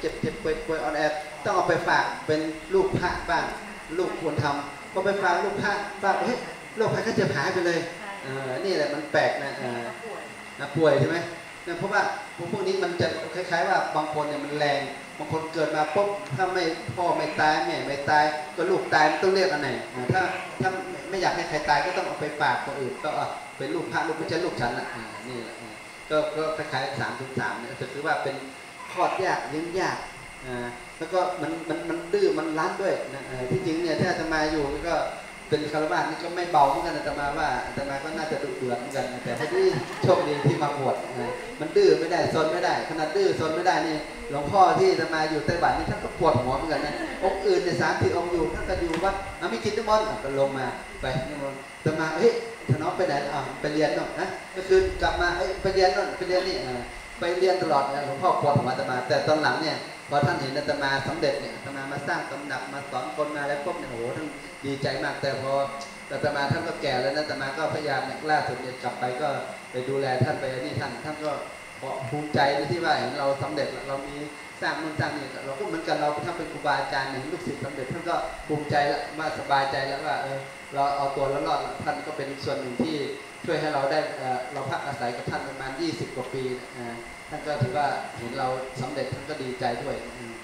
เจ็บป่วยอ่อนแอต้องเอาไปฝากเป็นลูกพระบ้างลูกควรทำก็ไปฝากลูกพระฝากเฮ้ยโรคภัยก็จะหายไปเลยนี่แหละมันแปลกนะป่วยใช่ไหมเพราะว่าพวกนี้มันจะคล้ายๆว่าบางคนเนี่ยมันแรงบางคนเกิดมาปุ๊บถ้าไม่พ่อไม่ตายแม่ไม่ตายก็ลูกตายต้องเรียกอันไหนถ้าไม่อยากให้ใครตายก็ต้องเอาไปฝากคนอื่นก็เป็นลูกพระลูกไม่ใช่ลูกฉันนี่แหละก็คล้ายๆ3-3เนี่ยก็คือว่าเป็นคลอดยากเลี้ยงยากแล้วก็มันดื้อมันรั้นด้วยนะที่จริงเนี่ยถ้าจะมาอยู่ก็เป็นคารวะนี่ก็ไม่เบาเหมือนกันแต่มาว่าแต่มาก็น่าจะดุเดือดเหมือนกันแต่พอดีโชคดีที่มาบวชมันดื้อไม่ได้ซนไม่ได้ขนาดดื้อซนไม่ได้นี่หลวงพ่อที่จะมาอยู่ไต้หวันนี่ท่านก็ปวดหัวเหมือนกันนะองค์อื่นใน30 องค์อยู่ท่านก็อยู่วัดไม่กินน้ำมันก็ลงมาไปนิมนต์แต่มาเฮ้ยถ้าน้องไปไหนไปเรียนเนาะนะก็คือกลับมาไปเรียนนั่นไปเรียนนี่ไปเรียนตลอดหลวงพ่อปวดหัวแต่มาแต่ตอนหลังเนี่ยพอท่านเห็นอาตมาสำเร็จเนี่ยอาตมาสร้างตำหนักมาสอนคนมาแล้วปุ๊บเนี่ยโอ้โหท่านดีใจมากแต่พออาตมาท่านก็แก่แล้วนะอาตมาก็พยายามเนี่ยล่าสุดเนี่ยกลับไปก็ไปดูแลท่านไปนี่ท่านก็ภูมิใจที่ว่าเห็นเราสำเร็จเรามีสร้างนู่นสร้างนี่เราก็เหมือนกันเราถ้าเป็นครูบาอาจารย์เห็นลูกศิษย์สำเร็จท่านก็ภูมิใจแล้วว่าสบายใจแล้วว่าเราเอาตัวรอดท่านก็เป็นส่วนหนึ่งที่ช่วยให้เราได้เราพักอาศัยกับท่านประมาณ20 กว่าปีท่านก็ถือว่าเห็นเราสำเร็จท่านก็ดีใจด้วย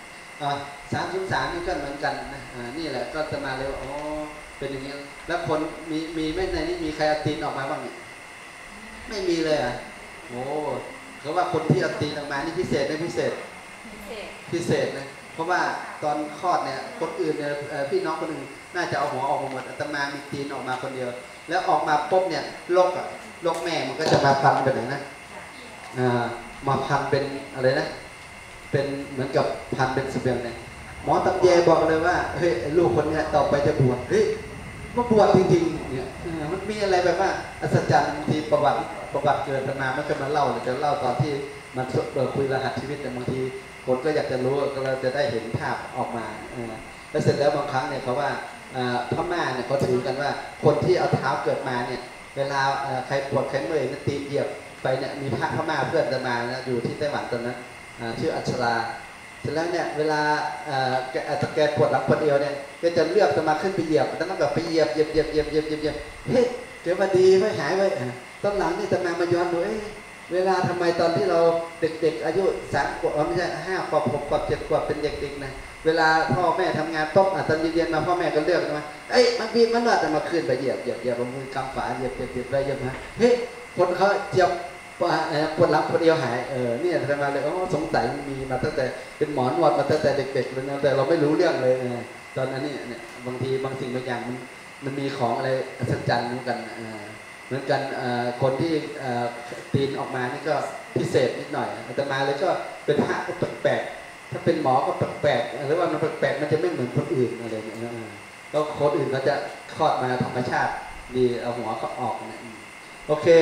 303นี่ก็เหมือนกันนะนี่แหละก็จะมาเลยอ๋อเป็นอย่างนี้แล้วคนมีไม่ในนี้มีใครเอาตีนออกมาบ้างเนี่ยไม่มีเลยโอ้เขาว่าคนที่เอาตีนออกมานี่พิเศษไม่พิเศษพิเศษนะเพราะว่าตอนคลอดเนี่ยคนอื่นเนี่ยพี่น้องคนหนึ่งน่าจะเอาหัวออกมาหมดอาตมามีตีนออกมาคนเดียวแล้วออกมาปุ๊บเนี่ยโรคแม่มันก็จะมาพันเป็นไหนนะมาพันเป็นอะไรนะเป็นเหมือนกับพันเป็นเสบียงเนี่ยหมอตำแยบอกเลยว่าเฮ้ยลูกคนนี้ต่อไปจะบวชเฮ้ยมาบวชจริงๆเนี่ยมันมีอะไรแบบว่าอัศจรรย์บางทีประวัติเกิดมาไม่เคยมาเล่าจะเล่าตอนที่มันคุยรหัสชีวิตแต่บางทีคนก็อยากจะรู้ก็เราจะได้เห็นภาพออกมาแล้วเสร็จแล้วบางครั้งเนี่ยเขาว่าพม่าเนี่ยเขาถือกันว่าคนที่เอาเท้าเกิดมาเนี่ยเวลาใครปวดใครเมื่อยตีนเหยียบไปเนี่ยมีพระพม่าเพื่อนจะมานะอยู่ที่ไต้หวันตอนนั้นชื่ออัชราเสร็จแล้วเนี่ยเวลาแกปวดหลังปวดเอวเนี่ยก็จะเลือกจะมาขึ้นไปเหยียบแต่ต้องแบบไปเหยียบเฮ้ยเดี๋ยวมาดีไม่หายไว้ตอนหลังนี่จะมาย้อนดูเวลาทำไมตอนที่เราเด็กๆอายุ3 ขวบไม่ใช่5 ขวบ6 ขวบ7 ขวบเป็นเด็กๆนะเวลาพ่อแม่ทำงานตอนเย็นๆมาพ่อแม่ก็เลือกมามันบีบมันนวดแต่มาขึ้นไปเหยียบเอามือกำฝาเหยียบไปเหยียบมาเฮ้ยคนเขาเจียบปวดหลังปวดเอวหายเนี่ยทำไมเลยสงสัยมีมาตั้งแต่เป็นหมอนวดมาตั้งแต่เด็กๆเลยนะแต่เราไม่รู้เรื่องเลยตอนนั้นเนี่ยบางทีบางสิ่งบางอย่างมันมีของอะไรอัศจรรย์เหมือนกันคนที่ตีนออกมานี่ก็พิเศษนิดหน่อยอาตมาเลยก็เป็นพระก็แปลกถ้าเป็นหมอก็แปลกหรือว่ามันแปลกมันจะไม่เหมือนคนอื่นอะไรเนี่ยก็คนอื่นเขาจะคลอดมาธรรมชาติดีเอาหัวเขาออกนะโอเค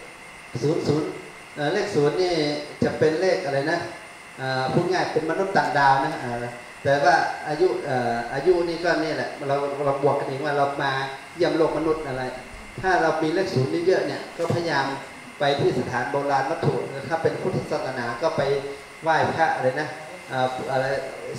00เลข0นี่จะเป็นเลขอะไรนะพูดง่ายเป็นมนุษย์ต่างดาวนะแต่ว่าอายุนี่ก็นี่แหละเราบวกกันเองว่าเรามาเยี่ยมโลกมนุษย์อะไรถ้าเรามีเลข0นี่เยอะเนี่ยก็พยายามไปที่สถานโบราณวัตถุถ้าเป็นพุทธศาสนาก็ไปไหว้พระอะไรนะอะไร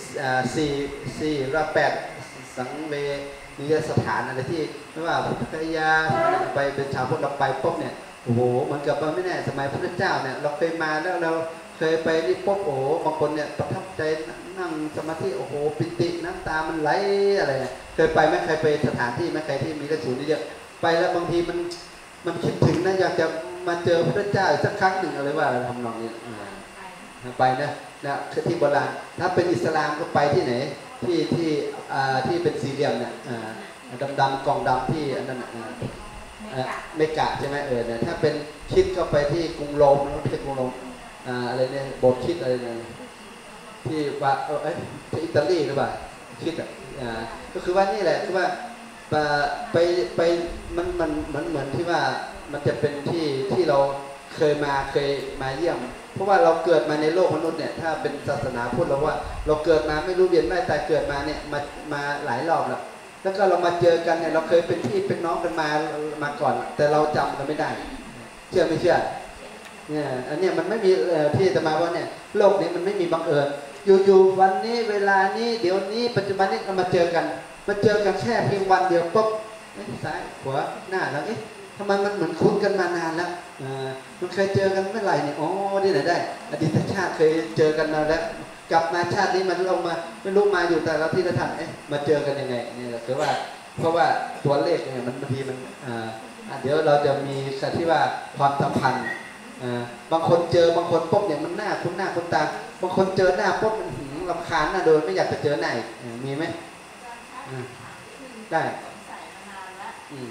4 สังเวนิยสถานอะไรที่ไม่ว่าพุทธคยาไปเป็นชาวพุทธเราไปปุ๊บเนี่ยโอ้โหเหมือนกับว่าไม่แน่สมัยพระพุทธเจ้าเนี่ยเราเคยมาแล้วเราเคยไปนี่ปุ๊บโอ้โหบางคนเนี่ยประทับใจนั่งสมาธิโอ้โหปิติน้ำตามันไหลอะไรเคยไปไหมเคยไปสถานที่ไหมใครที่มีเลข0นี่เยอะไปแล้วบางทีมันคิดถึงนะอยากจะมาเจอพระพุทธเจ้าสักครั้งหนึ่งอะไรว่าทำนองนี้ไปนะที่โบราณถ้าเป็นอิสลามก็ไปที่ไหนที่เป็นสี่เหลี่ยมเนี่ยดำกล่องดำที่อันนั้นเมกะใช่ไหมเนี่ยถ้าเป็นคิดก็ไปที่กรุงโรมแล้วที่กรุงโรมอะไรเนี่ยโบสถ์คิดอะไรเนี่ยที่ว่าที่อิตาลีหรือเปล่าคิดก็คือว่านี่แหละคือว่าไปมันเหมือนที่ว่ามันจะเป็นที่เราเคยมาเยี่ยมเพราะว่าเราเกิดมาในโลกมนุษย์เนี่ยถ้าเป็นศาสนาพุทธเราว่าเราเกิดมาไม่รู้เวียนว่ายตายเกิดมาเนี่ยมาหลายรอบแล้วก็เรามาเจอกันเนี่ยเราเคยเป็นพี่เป็นน้องกันมาก่อนแต่เราจำกันไม่ได้เชื่อไม่เชื่อเนี่ยอันนี้มันไม่มีที่จะมาว่าเนี่ยโลกนี้มันไม่มีบังเอิญอยู่ๆวันนี้เวลานี้เดี๋ยวนี้ปัจจุบันนี้มาเจอกันแค่เพียงวันเดียวปุ๊บซ้ายขวาหน้าแล้วทำไมมันเหมือนคุ้นกันมานานแล้วมันเคยเจอกันเมื่อไหร่เนี่ยอ๋อนี่ไหนได้อดีตชาติเคยเจอกันมาแล้วกลับมาชาตินี้มันลงมาไม่รู้มาอยู่แต่ละที่ละท่านมาเจอกันยังไงนี่แหละคือว่าเพราะว่าตัวเลขเนี่ยมันบางทีมันเดี๋ยวเราจะมีสัตว์ที่ว่าความสัมพันธ์บางคนเจอบางคนปุ๊บเนี่ยมันหน้าคุ้นหน้าคุ้นตาบางคนเจอหน้าปุ๊บมันรำคาญหน้าโดนไม่อยากจะเจอหน้าอีกมีไหมได้เมื่อ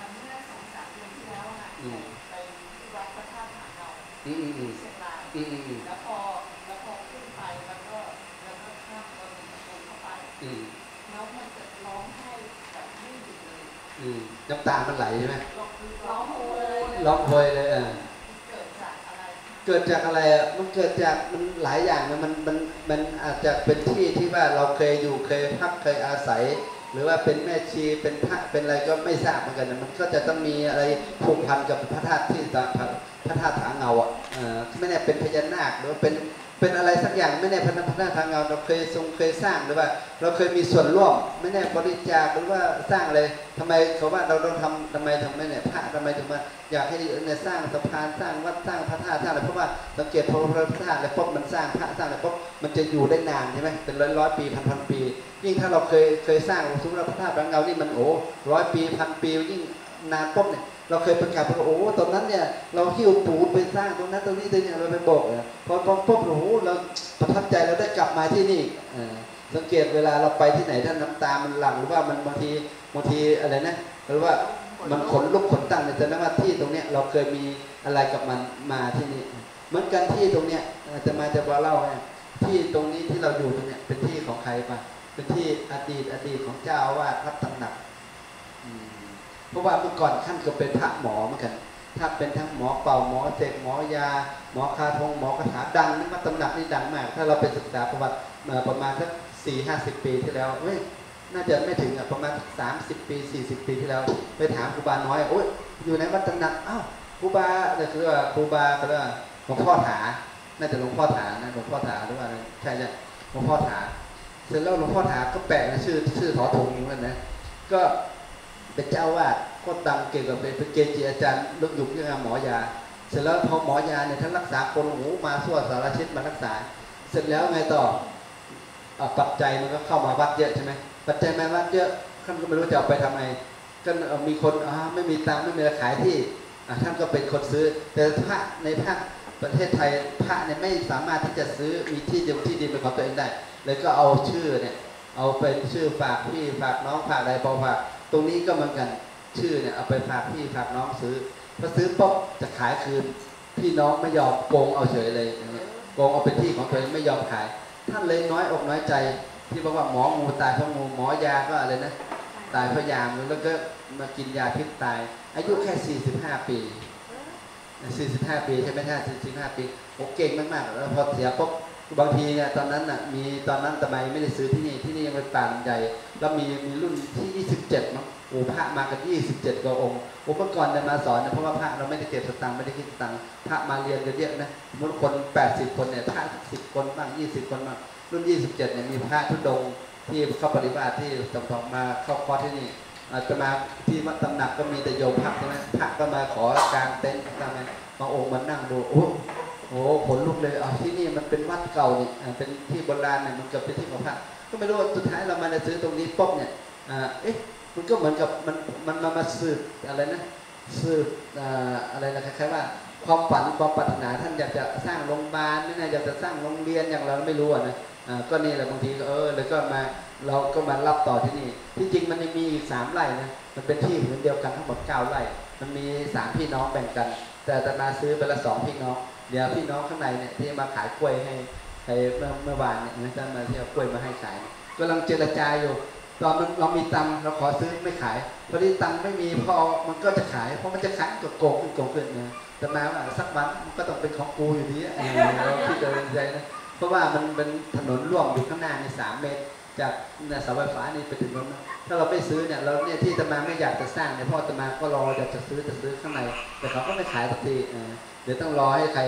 2-3 เดือนที่แล้วไปที่วัดพระธาตุผาเนาเชียงรายแล้วพอขึ้นไปแล้วก็ข้ามตอนนี้ลงเข้าไปแล้วมันจะร้องไห้แบบไม่หยุดเลยน้ำตามันไหลใช่ไหมร้องโฮยเลยเกิดจากอะไรมันเกิดจากมันหลายอย่างนะมันอาจจะเป็นที่ว่าเราเคยอยู่เคยพักเคยอาศัยหรือว่าเป็นแม่ชีเป็นพระเป็นอะไรก็ไม่ทราบเหมือนกันนะมันก็จะต้องมีอะไรผูกพันกับพระธาตุที่พระธาตุผาเงาไม่แน่เป็นพญานาคหรือว่าเป็นอะไรสักอย่างไม่แน่พระธาตุผาเงาเราเคยสร้างหรือว่าเราเคยมีส่วนร่วมไม่แน่บริจาคหรือว่าสร้างอะไรทำไมเขาว่าเราทำทำไมเนี่ยพระทำไมถึงมาอยากให้เนี่ยสร้างสะพานสร้างวัดสร้างพระธาตุสร้างอะไรเพราะว่าสังเกตพอพระธาตุแล้วปุ๊บมันสร้างพระสร้างอะไรปุ๊บมันจะอยู่ได้นานใช่ไหมเป็นร้อยปีพันปียิ่งถ้าเราเคยสร้างสมมติพระธาตุผาเงานี่มัน100 ปี1,000 ปียิ่งนานปุ๊บเนี่ยเราเคยประกาศว่าตอนนั้นเนี่ยเราหิ้วปูนไปสร้างตรงนั้นตรงนี้ตรงนี้เราไปบอกพอปุ๊บเราประทับใจเราได้กลับมาที่นี่สังเกตเวลาเราไปที่ไหนท่านน้ำตามันหลั่งหรือว่ามันบางทีอะไรนะหรือว่ามันขนลุกขนตั้งเนี่ยแสดงว่าที่ตรงเนี้ยเราเคยมีอะไรกับมันมาที่นี่เหมือนกันที่ตรงเนี้ยจะบอกเล่าไงที่ตรงนี้ที่เราอยู่ตรงเนี้ยเป็นที่ของใครปะเป็นที่อดีตของเจ้าอาวาสวัดตำหนักเพราะว่าเมื่อก่อนท่านก็เป็นพระหมอเหมือนกันถ้าเป็นทั้งหมอเป่าหมอเสกหมอยาหมอคาถงหมอกระถาดังนี่วัดตำหนักนี่ดังมากถ้าเราไปศึกษาประวัติประมาณสัก40-50 ปีที่แล้วน่าจะไม่ถึงประมาณ30 ปี40 ปีที่แล้วไปถามครูบาน้อยอยู่ในวัดตำหนักครูบาเนี่ยคือว่าครูบาเขาเรียกว่าหลวงพ่อถาน่าจะหลวงพ่อถานะหลวงพ่อถาหรือว่าใช่หลวงพ่อถาเสร็จแล้วหลวงพ่อถาก็แปลกนะชื่อถอธงอย่างนั้นนะก็เป็นเจ้าวาดก็ดังเกี่ยวกับเป็นเกจิอาจารย์ลึกยุคเรื่องหมอยาเสร็จแล้วพอหมอยาเนี่ยท่านรักษาคนมาทั่วสารทิศมารักษาเสร็จแล้วไงต่อปัจจัยมันก็เข้ามาวัดเยอะใช่ไหมปัจจัยมาวัดเยอะท่านก็ไม่รู้จะเอาไปทำไงก็มีคนไม่มีตังค์ไม่มีขายที่ท่านก็เป็นคนซื้อแต่พระในภาคประเทศไทยพระเนี่ยไม่สามารถที่จะซื้อมีที่ดินเป็นของตัวเองได้เลยก็เอาชื่อเนี่ยเอาเป็นชื่อฝากพี่ฝากน้องฝากอะไรพอฝากตรงนี้ก็เหมือนกันชื่อเนี่ยเอาไปฝากพี่ฝากน้องซื้อพอซื้อปุ๊บจะขายคืนพี่น้องไม่ยอมโกงเอาเฉยเลยโกงเอาเป็นที่ของตัวเองไม่ยอมขายท่านเลยน้อยอกน้อยใจที่บอกว่าหมองูตายเพราะงูหมอยาก็อะไรนะตายเพราะยาแล้วก็มากินยาพิษตายอายุแค่45 ปี45 ปีใช่ไหมท่าน45 ปีเก่งมากๆแล้วพอเสียปุ๊บบางทีเนี่ยตอนนั้นตอนนั้นทำไมไม่ได้ซื้อที่นี่ยังเป็นป่าใหญ่แล้วมีรุ่นที่27มั้งพระมากัน27 กว่าองค์เมื่อก่อนเนี่ยมาสอนเนี่ยเพราะว่าพระเราไม่ได้เก็บสตังค์ไม่ได้คิดสตังค์พระมาเรียนกันเยอะนะสมมติคน80 คนเนี่ยพระ10 คนบ้าง20 คนบ้างรุ่น27เนี่ยมีพระทุดงที่เข้าปฏิบัติที่จำลองมาเข้าคอร์สที่นี่อาจจะมาที่วัดตำหนักก็มีแต่โยมพระใช่ไหมพระก็มาขอกางเต็นท์ทำไมบางองค์มานั่งดูขนลุกเลยที่นี่มันเป็นวัดเก่านี่เป็นที่โบราณเนี่ยมันเกือบเป็นที่ของพระก็ไม่รู้สุดท้ายเรามาซื้อตรงนี้ปุ๊บเนี่ยมันก็เหมือนกับมันมาสืบอะไรนะสืบอะไรนะคล้ายๆว่าความฝันความปรารถนาท่านอยากจะสร้างโรงพยาบาลไม่น่าอยากจะสร้างโรงเรียนอย่างเราไม่รู้นะก็นี่แหละบางทีก็แล้วก็มาเราก็มารับต่อที่นี่ที่จริงมันยังมีอีก3 ไร่นะมันเป็นที่ผืนเดียวกันทั้งหมด9 ไร่มันมี3 พี่น้องแบ่งกันแต่อาตมาซื้อไปละ2 พี่น้องเดี๋ยวพี่น้องข้างในเนี่ยที่มาขายกล้วยให้เมื่อวานเนี่ยท่านมาที่เอากล้วยมาให้ขายกำลังเจรจาอยู่ตอนเรามีตังค์เราขอซื้อไม่ขายพอดีตังค์ไม่มีพอมันก็จะขายเพราะมันจะขายก็โกงขึ้นนะแต่มาว่าสักวันมันก็ต้องเป็นของกูอยู่ดีเราคิดใจนะเพราะว่ามันเป็นถนนร่วมอยู่ข้างหน้าใน3 เมตรจากเสาไฟฟ้านี่ไปถึงตรงนั้นถ้าเราไม่ซื้อเนี่ยเราเนี่ยที่ตมาไม่อยากจะสร้างเนี่ยพ่อตมาก็รออยากจะซื้อข้างในแต่เขาก็ไม่ขายสักทีเดี๋ยวต้องรอให้ใครนะ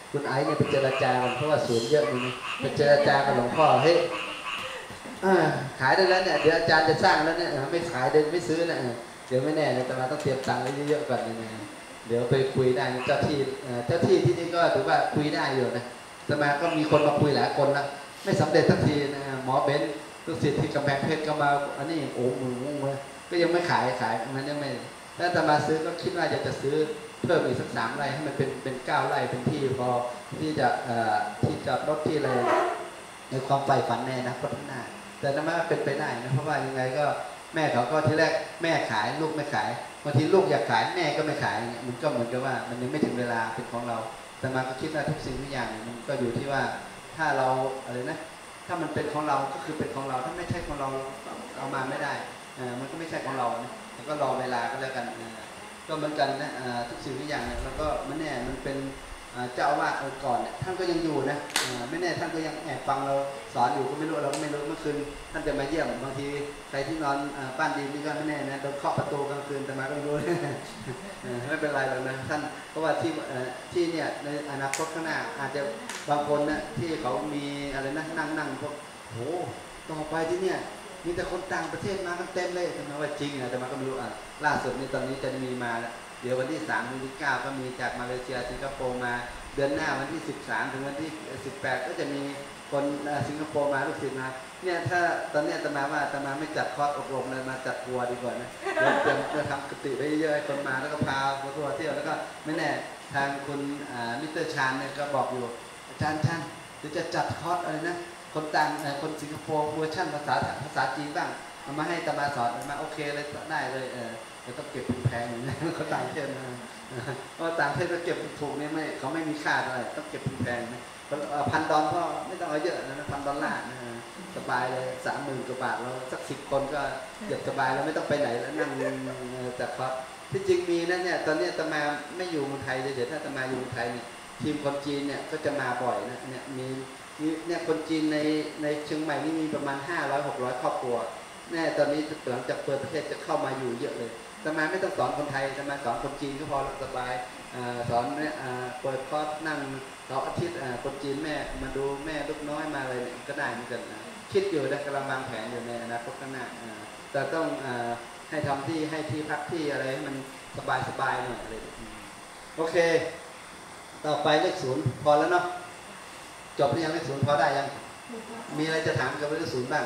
คุณไอซ์เนี่ยไปเจรจากันเพราะว่าสวนเยอะนี่ไปเจรจากับหลวงพ่อเฮ้ยขายได้แล้วเนี่ยเดี๋ยวอาจารย์จะสร้างแล้วเนี่ยไม่ขายเดินไม่ซื้อนะเดี๋ยวไม่แน่เลยแต่มาต้องเตรียมตังค์ไว้เยอะๆก่อนนะเดี๋ยวไปคุยได้เจ้าที่ที่นี่ก็ถือว่าคุยได้อยู่นะแต่มาก็มีคนมาคุยหลายคนแล้วไม่สำเร็จสักทีนะหมอเบนซ์ลูกศิษย์ที่กำแพงเพชรก็มาอันนี้โอ้มึงก็ยังไม่ขายมันยังไม่ถ้าจะมาซื้อก็คิดว่าจะซื้อเพิ่มอีกสัก3 ไร่ให้มันเป็น9 ไร่เป็นที่พอที่จะที่จอดรถที่อะไรในความใฝ่ฝันแน่นะพัฒนาแต่นั่นมันเป็นไปได้นะเพราะว่ายังไงก็แม่เขาก็ทีแรกแม่ขายลูกไม่ขายบางทีลูกอยากขายแม่ก็ไม่ขายมันก็เหมือนกับว่ามันยังไม่ถึงเวลาเป็นของเราแต่มาก็คิดว่าทุกสิ่งทุกอย่างมันก็อยู่ที่ว่าถ้าเราอะไรนะถ้ามันเป็นของเราก็คือเป็นของเราถ้าไม่ใช่ของเราเอามาไม่ได้มันก็ไม่ใช่ของเรานะแล้วก็รอเวลาก็แล้วกันก็เหมือนกันนะทุกสิ่งทุกอย่างเนี่ยแล้วก็ไม่แน่มันเป็นเจ้าอาวาสก่อนเนี่ยท่านก็ยังอยู่นะไม่แน่ท่านก็ยังแอบฟังเราสอนอยู่ก็ไม่รู้เราก็ไม่รู้เมื่อคืนท่านจะมาเยี่ยมบางทีใครที่นอนบ้านดีนี่ก็ไม่แน่นะโดนเคาะประตูกลางคืนแต่มาก็ไม่รู้ ไม่เป็นไรหรอกนะท่านเพราะว่าที่เนี่ยในอนาคตข้างหน้าอาจจะบางคนนะที่เขามีอะไรนะนั่งพวกโหต่อไปที่เนี่ยมีแต่คนต่างประเทศมากันเต็มเลยแต่มาว่าจริงนะแต่มาก็ไม่รู้ล่าสุดนี้ตอนนี้จะมีมาเดี๋ยววันที่3 วันที่ 9ก็มีจากมาเลเซียสิงคโปร์มาเดือนหน้าวันที่13ถึงวันที่18ก็จะมีคนสิงคโปร์มาลูกศิษย์มาเนี่ยถ้าตอนนี้อาตมาว่าอาตมาไม่จัดคอร์สอบรมเลยมาจัดทัวร์ดีกว่านะเตรียมจะทำกติไว้เยอะๆคนมาแล้วก็พาทัวร์เที่ยวแล้วก็ไม่แน่ทางคุณมิสเตอร์ชานเนี่ยก็บอกอยู่อาจารย์เดี๋ยวจะจัดคอร์สอะไรนะคนต่างคนสิงคโปร์เวอร์ชั่นภาษาจีนบ้างเอามาให้อาตมาสอนมาโอเคเลยได้เลยจะต้องเก็บแพงอย่างนี้เขาต่างประเทศนะเพราะต่างประเทศก็เก็บถูกเนี่ยไม่เขาไม่มีค่าอะไรต้องเก็บแพงนะ$1,000ก็ไม่ต้องเอาเยอะนะ$1,000นะสบายเลย30,000 กว่าบาทเราสัก10 คนก็เก็บสบายเราไม่ต้องไปไหนแล้วนั่งจัดคอร์สที่จริงมีนะเนี่ยตอนนี้อาตมาไม่อยู่เมืองไทยเลยเดี๋ยวถ้าอาตมาอยู่เมืองไทยเนี่ยทีมคนจีนเนี่ยก็จะมาบ่อยนะเนี่ยมีเนี่ยคนจีนในเชียงใหม่นี่มีประมาณ500-600 ครอบครัวแน่ตอนนี้หลังจากเปิดประเทศจะเข้ามาอยู่เยอะเลยอาตมาไม่ต้องสอนคนไทยอาตมาสอนคนจีนก็พอสบายสอนเนี่ยเปิดคอร์สนั่งอาทิตย์คนจีนแม่มาดูแม่ลูกน้อยมาอะไรเนี่ยก็ได้เหมือนกันนะคิดอยู่นะกำลังวางแผนอยู่ในอนาคตข้างหน้าแต่ต้องให้ทำที่ให้ที่พักที่อะไรให้มันสบายหน่อยอะไรโอเคต่อไปเลข0พอแล้วเนาะจบหรือยังเลข0พอได้ยังมีอะไรจะถามกับเลข0บ้าง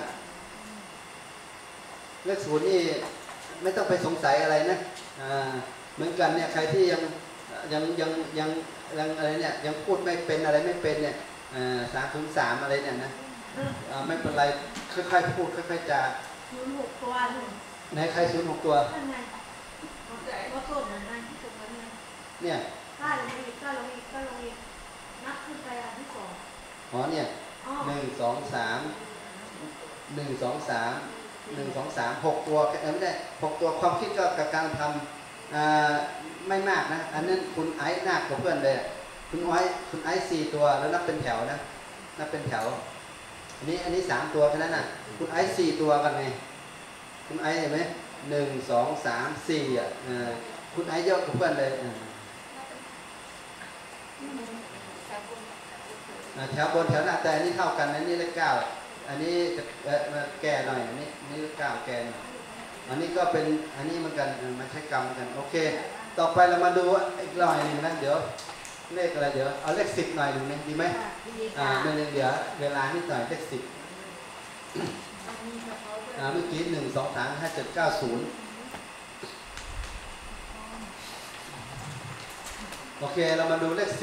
เลข0นี่ไม่ต้องไปสงสัยอะไรนะเหมือนกันเนี่ยใครที่ยังอะไรเนี่ยยังพูดไม่เป็นอะไรไม่เป็นเนี่ย303อะไรเนี่ยนะไม่เป็นไรค่อยๆพูดค่อยๆจา 06 ตัวไหนใคร06 ตัวว่าต้นนั้นที่ตรงนั้นเนี่ยถ้าลงอีกนับขึ้นไปอันที่2 อ๋อเนี่ย1 2 3 6 ตัวไม่ได้6 ตัวความคิดก็กับการทำไม่มากนะอันนั้นคุณไอซ์หนักกว่าเพื่อนเลยคุณไอซ์4 ตัวแล้วนับเป็นแถวนะนับเป็นแถวอันนี้3 ตัวแค่นั้นน่ะคุณไอซ์4 ตัวกันไงคุณไอซ์เห็นไหม1 2 3 4คุณไอซ์เยอะกว่าเพื่อนเลยแถวบนแถวหน้าแต่อันนี้เท่ากันอันนี้เลข9อันนี้แก่หน่อยอันนี้เลข9แก่หน่อยอันนี้ก็เป็นอันนี้เหมือนกันมาใช้กรรมกันโอเคต่อไปเรามาดูอีกหน่อยนึงนะเดี๋ยวเลขอะไรเดี๋ยวเอาเลข10หน่อยนึงดีไหมเดี๋ยวเวลานิดหน่อยเลข10เมื่อกี้1 2 3 5 7 9 0โอเคเรามาดูเลข10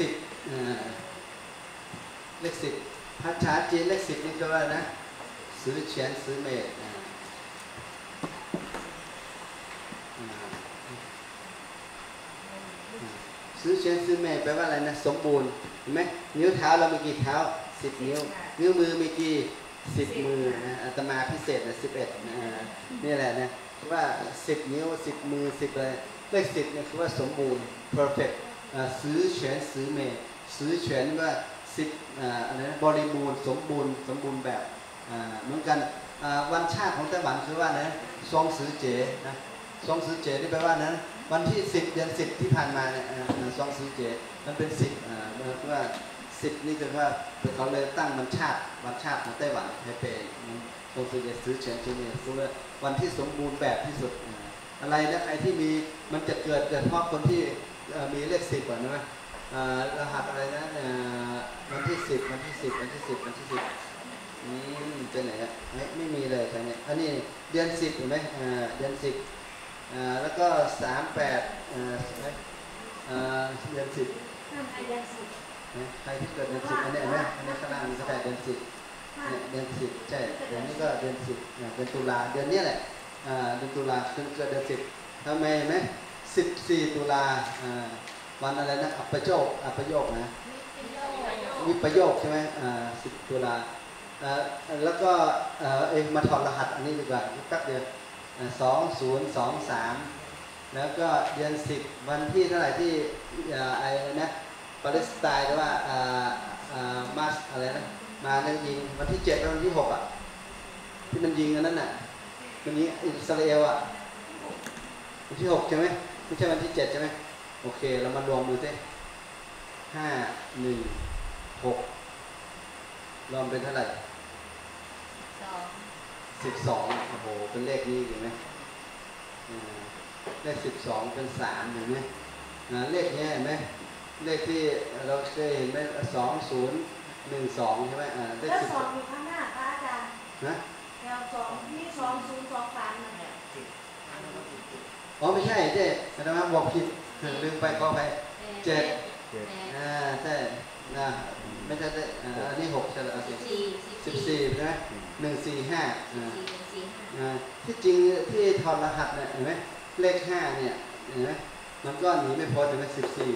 เลข10ภาษาจีนเลข10นี่ก็ว่านะซื้อเฉียนซื้อเมตซื้อเฉียนซื้อเมตแปลว่าอะไรนะสมบูรณ์เห็นไหมนิ้วเท้าเรามีกี่เท้า10 นิ้วนิ้วมือมีกี่10 มือนะอาตมาพิเศษนะ11นี่แหละนะว่า10 นิ้ว10 มือ10อะไรเลข10เนี่ยคือว่าสมบูรณ์ perfect ซื้อเฉียนซื้อเมตซื้อเฉียนว่าอะไรนะบริบูรณ์สมบูรณ์แบบเหมือนกันวันชาติของไต้หวันคือว่านะซองซือเจ๋นะซองซือเจ๋นี่แปลว่านะวันที่10 เดือน 10ที่ผ่านมาเนี่ย247มันเป็น10เหมือนว่า10นี่คือว่าเขาเลยตั้งวันชาติของไต้หวันไทเป247ซื้อเฉียงชื่อเนี่ยคือว่าวันที่สมบูรณ์แบบที่สุดอะไรนะใครที่มีมันจะเกิดเฉพาะคนที่มีเลข10ก่อนนะรหัสอะไรนะวันที่10วันที่10วันที่10วันที่10เป็นไหนอ่ะไม่มีเลยใช่ไหมอันนี้เดือน10เห็นไหมเดือน10แล้วก็38เดือน10ใครที่เกิดเดือน10อันนี้เห็นไหมอันนี้ข้างล่างมีกระดาษเดือน10เนี่ยเดือน10ใช่เดือนนี้ก็เดือน10เดือนตุลาเดือนนี้แหละเดือนตุลาคือเกิดเดือน10ทำไมเห็นไหม14 ตุลาวันอะไรนะอัปโยคนะวิปโยคใช่ไหม10 ตุลาแล้วก็มาถอดรหัสอันนี้ดีกว่าแป๊บเดียว2023แล้วก็เดือน10วันที่เท่าไหร่ที่อะไรนะปาเลสไตน์หรือว่ามาสอะไรนะมาเนี่ยยิงวันที่7วันที่6อ่ะที่มันยิงอันนั้นน่ะวันนี้อิสราเอลอ่ะวันที่6ใช่ไหมไม่ใช่วันที่7ใช่ไหมโอเคเรามารวมดูสิ516รวมเป็นเท่าไหร่12โอ้โหเป็นเลขนี้เห็นไหมเลข12เป็น3เห็นไหมเลขนี้เห็นไหมเลขที่เราเคยเห็นไหม2012ใช่ไหมเลข 12อยู่ข้างหน้าพระอาจารย์นะแนว2นี่2023นั่นแหละอ๋อไม่ใช่เจ๊อาจารย์บอกผิดลืมไปขอไป7ใช่ไม่ใช่อันนี้6ใช่ไหม14ใช่ไหม145ที่จริงที่ถอดรหัสเนี่ยเห็นไหมเลข5เนี่ยเห็นไหมมันก็หนีไม่พ้นเห็นไหม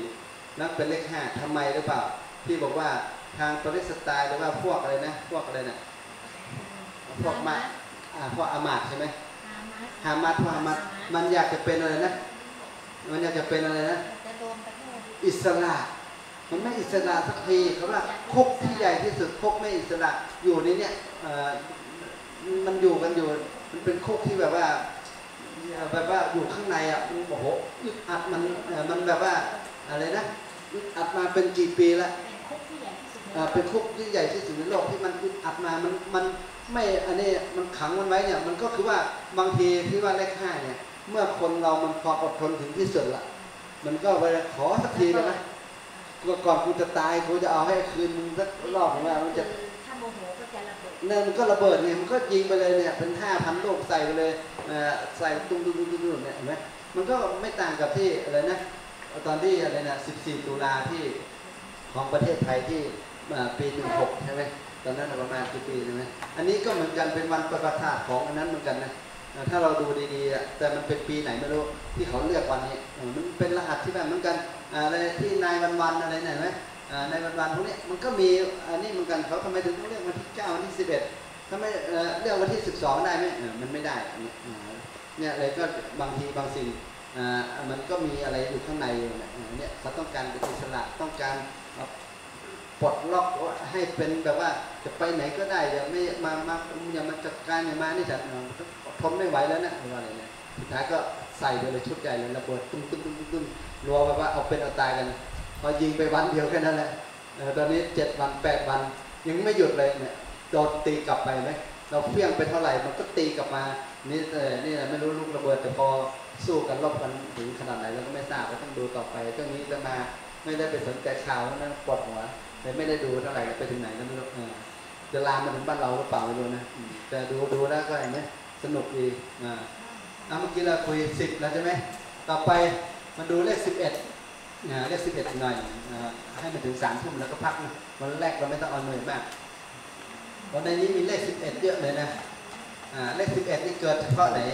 14นั่นเป็นเลข5ทำไมหรือเปล่าที่บอกว่าทางปาเลสไตน์หรือว่าพวกอะไรนะพวกอะไรนะพวกพวกอามาดใช่ไหมฮามัดมันอยากจะเป็นอะไรนะมันอยากจะเป็นอะไรนะอิสระมันไม่อิสระสักทีเขาว่าคุกที่ใหญ่ที่สุดคุกไม่อิสระอยู่ในเนี่ยมันอยู่กันอยู่มันเป็นคุกที่แบบว่าอยู่ข้างในอ่ะโอ้โหอึดอัดมันแบบว่าอะไรนะอึดอัดมาเป็นกี่ปีแล้วเป็นคุกที่ใหญ่ที่สุดในโลกที่มันอึดอัดมามันไม่อันนี้มันขังมันไว้เนี่ยมันก็คือว่าบางทีที่ว่าเลข5เนี่ยเมื่อคนเรามันความอดทนถึงที่สุดละมันก็ไปขอสักทีเลยนะก่อนกูจะตายกูจะเอาให้คืนมึงสักรอบของมันจะถ้าโมโหก็จะระเบิดเนี่ยมันก็ระเบิดเนี่ยมันก็ยิงไปเลยเนี่ยเป็น5,000 ลูกใส่ไปเลยใส่ตุ้มเนี่ยเห็นไหมมันก็ไม่ต่างกับที่อะไรนะตอนที่อะไรนะ14 ตุลาที่ของประเทศไทยที่ปี16ใช่ไหมตอนนั้นประมาณกี่ปีใช่ไหมอันนี้ก็เหมือนกันเป็นวันประกาศของอันนั้นเหมือนกันนะถ้าเราดูดีๆแต่มันเป็นปีไหนไม่รู้ที่เขาเลือกวันนี้มันเป็นรหัสที่แบบเหมือนกันอะไรที่นายวันอะไรเนี่ยไหมนายวันพวกนี้มันก็มีอันนี้เหมือนกันเขาทำไมถึงต้องเลือกวันที่9วันที่11ทำไมเลือกวันที่12ได้ไหมมันไม่ได้เนี่ยอะไรก็บางทีบางสิ่งมันก็มีอะไรอยู่ข้างในเนี่ยเขาต้องการเป็นอิสระต้องการปลดล็อกให้เป็นแบบว่าจะไปไหนก็ได้อย่าไม่อย่ามาจัดการอย่ามานี่ฉันทนไม่ไหวแล้วนะอะไรเนี่ยสุดท้ายก็ใส่ไปเลยชุดใหญ่เลยระเบิดตุ้มรัวแบบว่าเอาเป็นเอาตายกันพอยิงไปวันเดียวแค่นั้นแหละตอนนี้7 วัน 8 วันยังไม่หยุดเลยเนี่ยโดนตีกลับไปไหมเราเพี้ยงไปเท่าไหร่มันก็ตีกลับมานี่ไม่รู้ลูกระเบิดแต่พอสู้กันรบกันถึงขนาดไหนเราก็ไม่ทราบก็ต้องดูต่อไปเรื่องนี้จะมาไม่ได้ไปสนใจข่าวนั้นปวดหัวเลยไม่ได้ดูเท่าไหร่ไปถึงไหนก็ไม่รู้จะลามมาถึงบ้านเราหรือเปล่าไม่รู้นะแต่ดูแล้วก็เห็นไหมสนุกดีเมื่อกี้เราคุย10แล้วใช่ไหมต่อไปมาดูเลข11เลข11หน่อยให้มันถึง3 ทุ่มแล้วก็พักวันแรกเราไม่ต้องเอาเหนื่อยมากเพราะในนี้มีเลข11เยอะเลยนะเลข11นี่เกิดเฉพาะไหน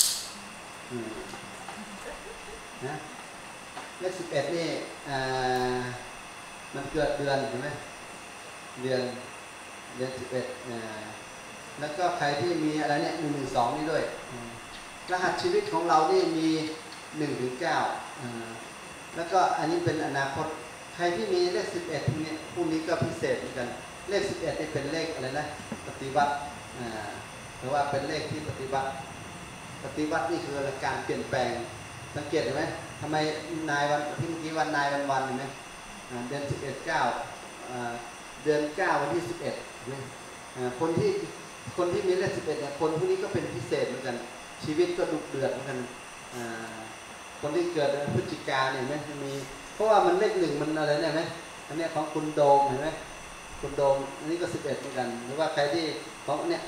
นะเลข11นี่มันเกิดเดือนเห็นไหมเดือน11แล้วก็ใครที่มีอะไรเนี่ย112นี่ด้วยรหัสชีวิตของเรานี่มี1 ถึง 9แล้วก็อันนี้เป็นอนาคตใครที่มีเลข11เนี่ยพวกนี้ก็พิเศษเหมือนกันเลข11นี่เป็นเลขอะไรนะปฏิวัติหรือว่าเป็นเลขที่ปฏิวัตินี่คือการเปลี่ยนแปลงสังเกตเห็นไหมทำไมนายวันที่เมื่อกี้วันนายวันเห็นไหมเดือน11 9เดือน9วันที่11คนที่มีเลข11เนี่ยคนพวกนี้ก็เป็นพิเศษเหมือนกันชีวิตก็ดุเดือดเหมือนกันคนที่เกิดพฤศจิกาเนี่ยไหมมีเพราะว่ามันเลข1มันอะไรเนี่ยไหมอันนี้ของคุณโดมเห็นไหมคุณโดมอันนี้ก็11เหมือนกันหรือว่าใครที่ของเนี่ย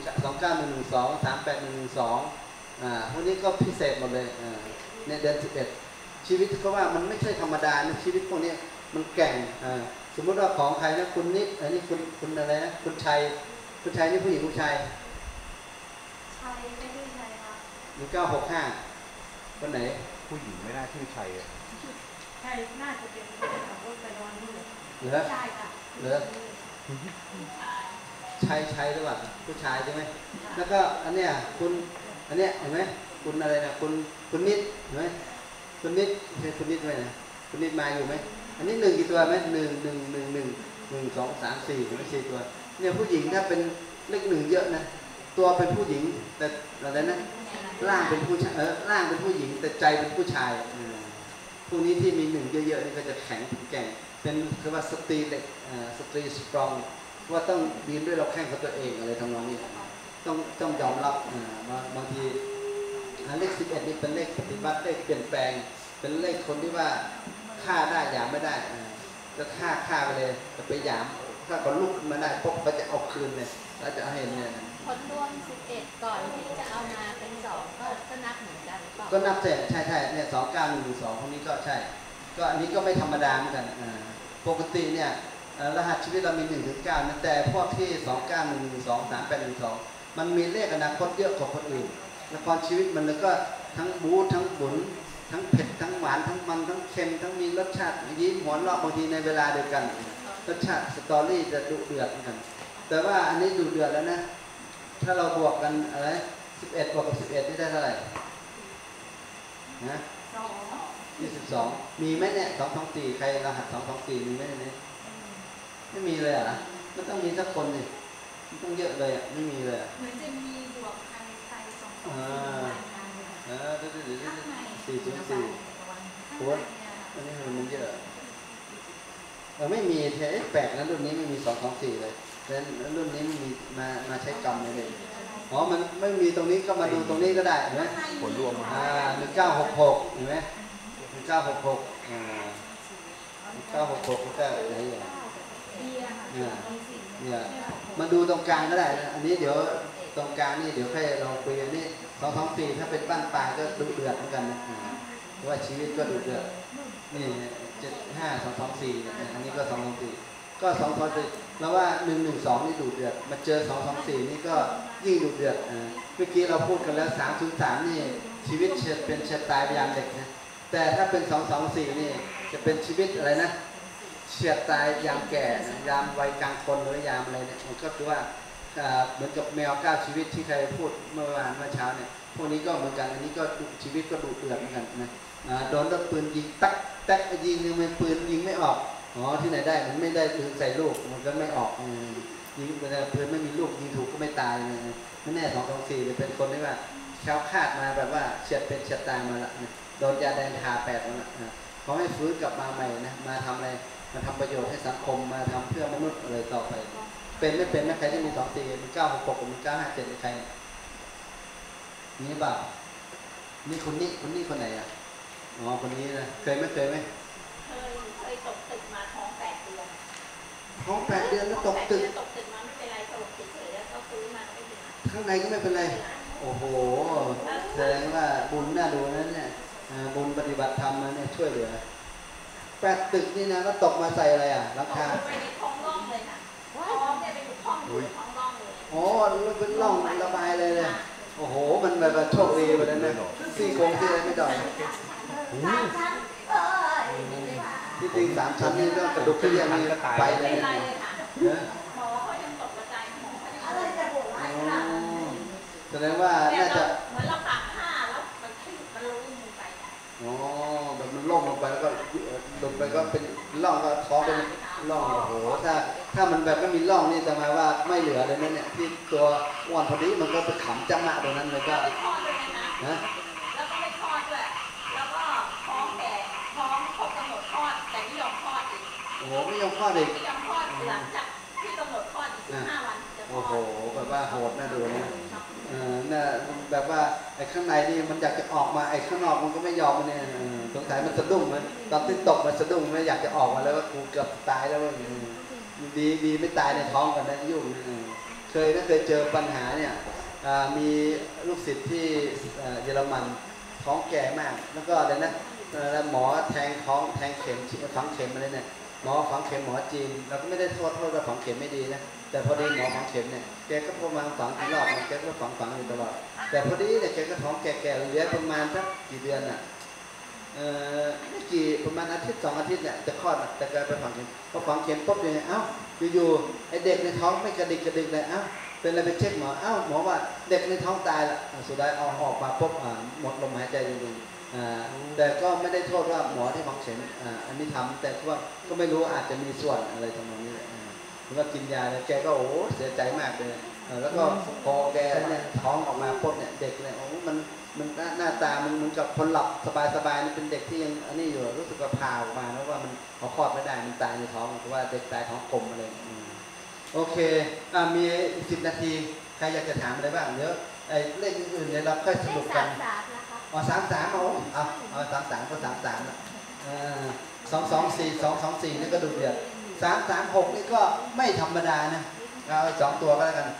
12911238112พวกนี้ก็พิเศษหมดเลยเนี่ยเดือน11ชีวิตเขาว่ามันไม่ใช่ธรรมดานะชีวิตพวกนี้มันแก่งสมมติว่าของใครนะคุณนิดอันนี้คุณอะไรนะคุณชัยนี่ผู้หญิงผู้ชายชัยไม่ใช่ชัยครับ 1965คนไหนผู้หญิงไม่น่าชื่อชัยใช่น่าจะเป็นคนขับรถไปนอนนู่นหรือใช่ค่ะหรือชัยหรือเปล่าผู้ชายใช่ไหมแล้วก็อันเนี้ยคุณอันเนี้ยเห็นไหมคุณอะไรนะคุณนิดเห็นไหมคุณนิดใช่คุณนิดไหมนะคุณนิดมาอยู่ไหมอันนี้1กี่ตัวไหม1 2 3 4ไม่ใช่ตัวเนี่ยผู้หญิงถ้าเป็นเลข1เยอะนะตัวเป็นผู้หญิงแต่อะไรนะร่างเป็นผู้ชายร่างเป็นผู้หญิงแต่ใจเป็นผู้ชายพวกนี้ที่มี1เยอะๆนี่ก็จะแข็งแกร่งเป็นคือว่าสตรีเหล็กสตรีสตรองว่าต้องยืนด้วยเราแข้งของตัวเองอะไรทำนองนี้ต้องยอมรับบางทีเลข11นี่เป็นเลขปฏิบัติเลขเปลี่ยนแปลงเป็นเลขคนที่ว่าฆ่าได้หยามไม่ได้จะฆ่าไปเลยจะไปหยามถ้าเขาลุกขึ้นมาได้ปุ๊บเขาจะเอาคืนเลยแล้วจะเห็นเนี่ยผลรวม11ก่อนที่จะเอามาเป็น2ก็นับเหมือนกันเปล่าก็นับเสร็จใช่เนี่ย291112พวกนี้ก็ใช่ก็อันนี้ก็ไม่ธรรมดาเหมือนกันปกติเนี่ยรหัสชีวิตเรามี1 ถึง 9นะแต่พวกที่2911238112มันมีเลขอนาคตเยอะกว่าคนอื่นละครชีวิตมันเลยก็ทั้งบู๊ทั้งบุญทั้งเผ็ดทั้งหวานทั้งมันทั้งเค็มทั้งมีรสชาติยิ้มหัวเราะบางทีในเวลาเดียวกันรสชาติสตอรี่จะดุเดือดเหมือนกันแต่ว่าอันนี้ดุเดือดแล้วนะถ้าเราบวกกันอะไร11บวกกับ11นี่ได้เท่าไหร่นะ22มีไหมเนี่ย224ใครรหัส224มีไหมเนี่ยไม่มีเลยอ่ะมันต้องมีสักคนนี่มันต้องเยอะเลยอ่ะไม่มีเลยเหมือนจะมีบวกใคร224 404โค้ดอันนี้มันเยอะไม่มีแปลกนะรุ่นนี้ไม่มี224เลยแล้วรุ่นนี้ไม่มีมาใช้กรรมเลยมันไม่มีตรงนี้ก็มาดูตรงนี้ก็ได้เห็นไหมผลรวม 1966เห็นไหม1966ก็อะไรอย่างเนี่ยมาดูตรงกลางก็ได้นะอันนี้เดี๋ยวตรงกลางนี่เดี๋ยวแค่เราคุยอันนี้224ถ้าเป็นบ้านปลายก็ดุเดือดเหมือนกันนะเพราะว่าชีวิตก็ดุเดือดนี่75224อันนี้ก็224ก็224แล้วว่า112นี่ดุเดือดมาเจอ224นี่ก็ยิ่งดุเดือดเมื่อกี้เราพูดกันแล้ว303นี่ชีวิตเป็นชะตายามเด็กนะแต่ถ้าเป็น224นี่จะเป็นชีวิตอะไรนะเฉียดตายยามแก่ยามวัยกลางคนหรือยามอะไรเนี่ยมันก็คือว่าเหมือนกับแมว9ชีวิตที่ใครพูดเมื่อเช้าเนี่ยพวกนี้ก็เหมือนกันอันนี้ก็ชีวิตก็ดุเดือดเหมือนกันนะโดนปืนยิงตักยิงยังไม่ปืนยิงไม่ออกที่ไหนได้มันไม่ได้ปืนใส่ลูกมันก็ไม่ออกยิงแต่ปืนไม่มีลูกยิงถูกก็ไม่ตายไม่แน่224เลยเป็นคนที่ว่าแคล้วคลาดมาแบบว่าเฉียดเป็นเฉียดตายมาละโดนยาแดงทา8มาละเขาให้ฟื้นกลับมาใหม่นะมาทำอะไรมาทำประโยชน์ให้สังคมมาทำเพื่อมนุษย์อะไรต่อไปเป็นไม่เป็นนะใครที่มี24มี966กับมี957ใครนี่เปล่านี่คนนี้คนไหนอ่ะคนนี้นะเคยไหมเคยตกตึกมาท้อง8 เดือนท้อง8 เดือนแล้วตกตึกมาไม่เป็นไรตกเฉยๆแล้วก็ฟื้นมาไม่เป็นไรข้างในก็ไม่เป็นไรโอ้โหแสดงว่าบุญน่าดูนะเนี่ยบุญปฏิบัติธรรมนะเนี่ยช่วยเหลือ8 ตึกนี่นะก็ตกมาใส่อะไรอ่ะราคาไปในท้องร่องเลยค่ะท้องเนี่ยเป็นท้องร่องเลยเป็นร่องระบายเลยโอ้โหมันแบบโชคดีไปเลยนะซี่โครงที่อะไรไม่ดอยที่จริง3 ชั้นนี่ก็กระดูกที่ยังมีไปเลยหมอเขายังตกกระจายหมอเขายังอะไรจะปวดไหล่แสดงว่าน่าจะเหมือนเราตักผ้าแล้วมันลงลงไปแบบมันล่งลงไปแล้วก็ลงไปก็เป็นร่องก็ท้องเป็นร่องโอ้โหถ้ามันแบบไม่มีร่องนี่จะหมายว่าไม่เหลือเลยนะเนี่ยที่ตัวอ้วนพอดีมันก็ไปขำจังหวะตรงนั้นเลยก็นะแล้วก็ไม่ทอดด้วยแล้วก็ท้องโหไม่ยอมคลอดอีกไม่ยอมคลอดหลังจากที่กำหนดคลอดอีก15 วันจะคลโอ้อโหดแบบว่าโหดน่าดูนะน่ะแบบว่าไอ้ข้างในนี่มันอยากจะออกมาไอ้ข้างนอกมันก็ไม่ยอมมันเนี่ยสงสัยมันสะดุ้งมันตอนที่ตกมันสะดุ้งไม่อยากจะออกมาแล้วว่ากูเกือบตายแล้วว่าดีไม่ตายในท้องกันนะยุ่งเคยเจอปัญหาเนี่ยมีลูกศิษย์ที่เยอรมันท้องแก่มากแล้วก็อะไรนะแล้วหมอแทงท้องแทงเข็มฝังเข็มอะไรเนี่ยหมอฝังเข็มหมอจีนเราก็ไม่ได้โทษว่าฝังเข็มไม่ดีนะแต่พอดีหมอฝังเข็มเนี่ยแกก็ประมาณฝังกี่รอบแกก็ฝังอยู่ตลอดแต่พอดีเนี่ยแกก็ท้องแก่ๆเหลือประมาณสักกี่เดือนน่ะไม่กี่ประมาณอาทิตย์2 อาทิตย์เนี่ยจะคลอดแต่แกไปฝังเข็มพอฝังเข็มปุ๊บเนี่ยเอ้าอยู่ๆไอเด็กในท้องไม่กระดิกเลยเอ้าเป็นอะไรไปเช็คหมอเอ้าหมอว่าเด็กในท้องตายละสุดท้ายเอาออกมาปุ๊บหมดลมหายใจจริงๆแต่ก็ไม่ได้โทษว่าหมอที่ฝังเข็มอันนี้ทำแต่ว่าก็ไม่รู้อาจจะมีส่วนอะไรตรงนี้หรือว่ากินยาแล้วแกก็โอ้เสียใจมากเลยแล้วก็พอแกเนี่ยท้องออกมาปุ๊บเนี่ยเด็กเนี่ยโอ้มันหน้าตามันเหมือนกับคนหลับสบายๆนี่เป็นเด็กที่ยังอันนี้อยู่รู้สึกว่าพาออกมาแล้วว่ามันเขาคลอดไม่ได้มันตายในท้องเพราะว่าเด็กตายท้องกลมอะไรโอเคมี10 นาทีใครอยากจะถามอะไรบ้างเดี๋ยวไอ้เลขอื่นๆเดี๋ยวเราค่อยสรุปกัน 33เอา33ก็33ละ224นี่ก็ดูเดือด336นี่ก็ไม่ธรรมดานะเอา2 ตัวก็แล้วกัน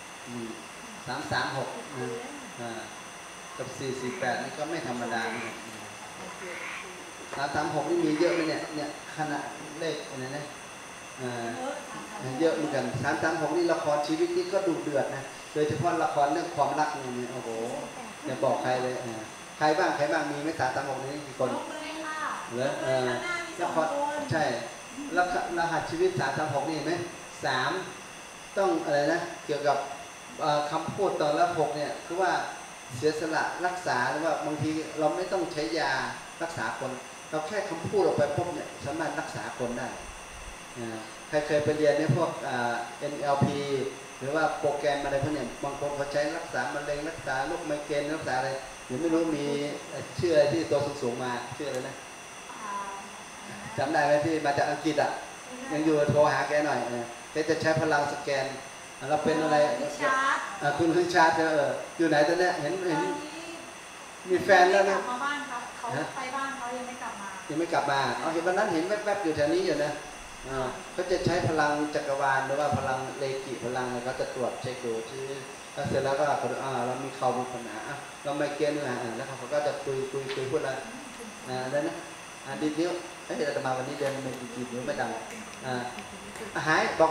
336กับ448นี่ก็ไม่ธรรมดา336นี่มีเยอะไหมเนี่ยขนาดเลขอะไรนะเยอะเหมือนกัน336นี่ละครชีวิตนี่ก็ดูเดือดนะโดยเฉพาะละครเรื่องความรักนี่โอ้โหอย่าบอกใครเลยใครบ้างมีไหม336นี่กี่คนเหรอละครใช่แล้วรหัสชีวิต336นี่ไหม3ต้องอะไรนะเกี่ยวกับคำพูดตอนละ6เนี่ยคือว่าเสียสละรักษาหรือว่าบางทีเราไม่ต้องใช้ยารักษาคนเราแค่คำพูดออกไปปุ๊บเนี่ยสามารถรักษาคนได้ใครเคยไปเรียนเนี่ยพวกNLP หรือว่าโปรแกรมอะไรพวกเนี่ยบางคนเขาใช้รักษามะเร็งรักษาโรคไมเกรนรักษาอะไรหรือไม่รู้มีชื่ออะไรที่ตัวสูงๆมาชื่ออะไรนะจำได้ไหมที่มาจากอังกฤษยังอยู่โทรหาแกหน่อยแกจะใช้พลังสแกนเราเป็นอะไรคุณคือชาร์จอยู่ไหนตอนนี้เห็นมีแฟนแล้วนะมาบ้านครับเขาไปบ้านเขายังไม่กลับมาเห็นวันนั้นเห็นแวบๆอยู่แถวนี้อยู่นะเขาจะใช้พลังจักรวาลหรือว่าพลังเลกิพลังเขาจะตรวจเช็คดูที่เสร็จแล้วก็เรามีเขามีปัญหาเราไม่เกณฑ์แล้วเขาก็จะคุยพูดอะไรแล้วนะดิบนิ้วอาตมาวันนี้เดินไม่กี่นิ้วไม่ดังหายบอก